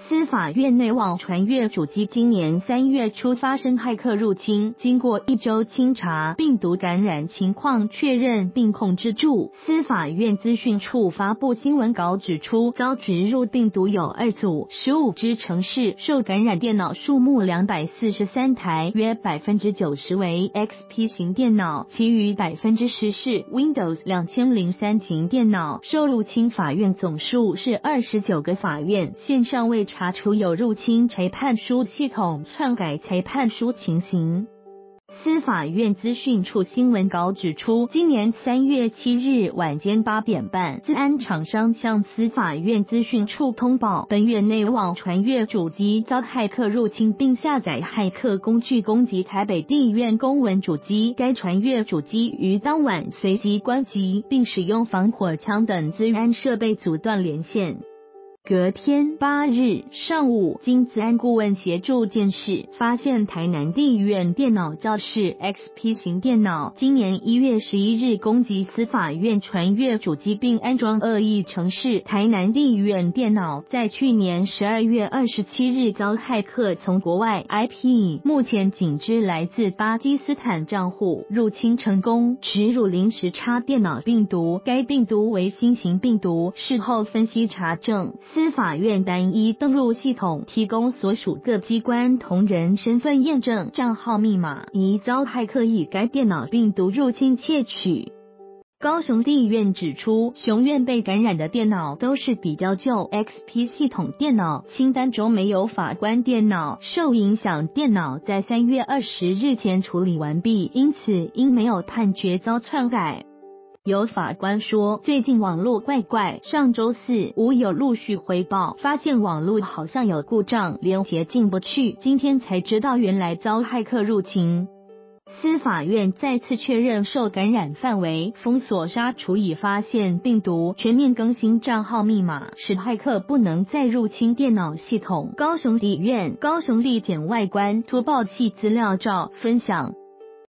司法院内网传阅主机今年3月初发生骇客入侵，经过1周清查，病毒感染情况确认并控制住。司法院资讯处发布新闻稿指出，遭植入病毒有2组，15只城市受感染电脑数目243台，约90%为 XP 型电脑，其余10%是 Windows 2003型电脑。受入侵法院总数是29个法院，现尚未查处有入侵裁判书系统、篡改裁判书情形。司法院资讯处新闻稿指出，今年3月7日晚间8点半，资安厂商向司法院资讯处通报，本月内网传阅主机遭骇客入侵，并下载骇客工具攻击台北地院公文主机。该传阅主机于当晚随即关机，并使用防火墙等资安设备阻断连线。隔天8日上午，经资安顾问协助监视，发现台南地院电脑教室 XP 型电脑今年1月11日攻击司法院传阅主机并安装恶意程式。台南地院电脑在去年12月27日遭骇客从国外 IP， 目前仅知来自巴基斯坦账户入侵成功，植入临时插电脑病毒，该病毒为新型病毒。事后分析查证，司法院单一登录系统提供所属各机关同仁身份验证账号密码，疑遭骇客以该电脑病毒入侵窃取。高雄地院指出，雄院被感染的电脑都是比较旧 XP 系统电脑，清单中没有法官电脑，受影响电脑在3月20日前处理完毕，因此因没有判决遭篡改。有法官说，最近网络怪怪，上周4、5有陆续回报，发现网络好像有故障，连接进不去，今天才知道原来遭骇客入侵。司法院再次确认受感染范围，封锁杀除已发现病毒，全面更新账号密码，使骇客不能再入侵电脑系统。高雄地院高雄地检外观突报系资料照分享。